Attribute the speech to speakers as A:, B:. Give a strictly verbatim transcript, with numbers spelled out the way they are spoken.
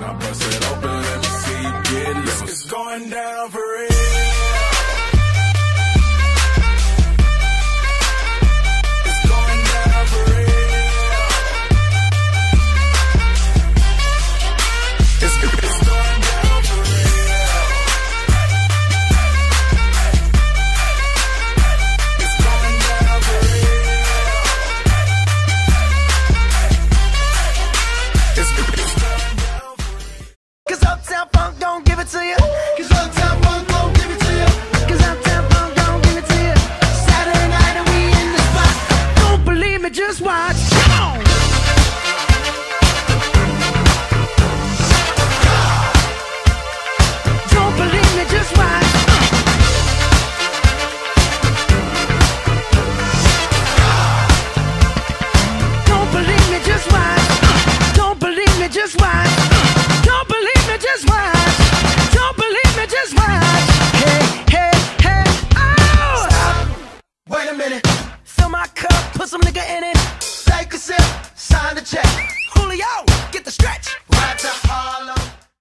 A: Now bust it open, let me see you get loose. It's going down for real. It's going down for real. It's, it's going down for real. It's going down for real. It's, it's going down for real.
B: Cause Uptown Funk don't give it to you.
C: Cause Uptown Funk don't give it to you.
B: Cause Uptown Funk don't give it to you. Saturday night and we in the spot. Don't believe me, just watch. Come on. Don't believe me, just watch. Don't believe me, just watch. Don't believe me, just watch. Don't believe me, just watch. Don't believe me, just watch. Hey, hey, hey, oh!
C: Stop. Wait a minute.
B: Fill my cup, put some nigga in it.
C: Take a sip. Sign the check.
B: Julio, get the stretch.